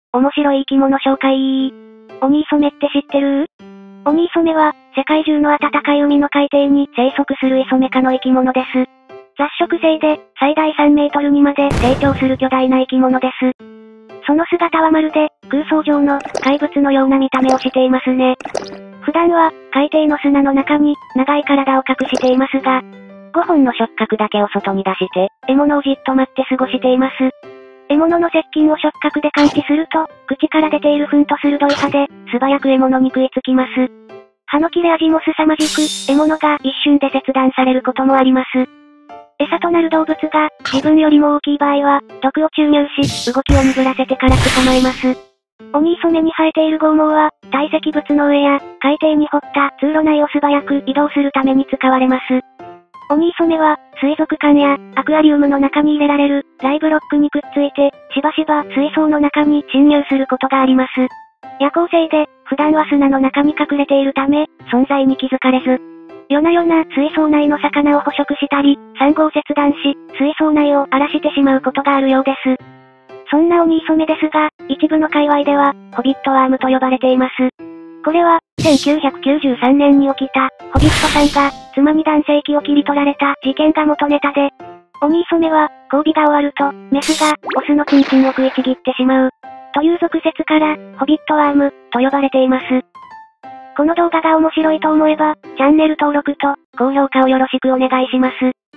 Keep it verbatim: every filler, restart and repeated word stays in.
面白い生き物紹介。オニイソメって知ってる？オニイソメは、世界中の暖かい海の海底に生息するイソメ科の生き物です。雑食性で、最大さんメートルにまで成長する巨大な生き物です。その姿はまるで、空想上の怪物のような見た目をしていますね。普段は、海底の砂の中に、長い体を隠していますが、ごほんの触覚だけを外に出して、獲物をじっと待って過ごしています。獲物の接近を触覚で感知すると、口から出ている糞と鋭い歯で、素早く獲物に食いつきます。歯の切れ味も凄まじく、獲物が一瞬で切断されることもあります。餌となる動物が、自分よりも大きい場合は、毒を注入し、動きを鈍らせてから捕まえます。オニイソメに生えている剛毛は、堆積物の上や、海底に掘った通路内を素早く移動するために使われます。オニイソメは、水族館や、アクアリウムの中に入れられる、ライブロックにくっついて、しばしば水槽の中に侵入することがあります。夜行性で、普段は砂の中に隠れているため、存在に気づかれず、夜な夜な水槽内の魚を捕食したり、サンゴを切断し、水槽内を荒らしてしまうことがあるようです。そんなオニイソメですが、一部の界隈では、ホビットワームと呼ばれています。これは、せんきゅうひゃくきゅうじゅうさんねんに起きた、ホビットさんが、妻に男性器を切り取られた事件が元ネタで、オニイソメは、交尾が終わると、メスが、オスのチンチンを食いちぎってしまう。という俗説から、ホビットワーム、と呼ばれています。この動画が面白いと思えば、チャンネル登録と、高評価をよろしくお願いします。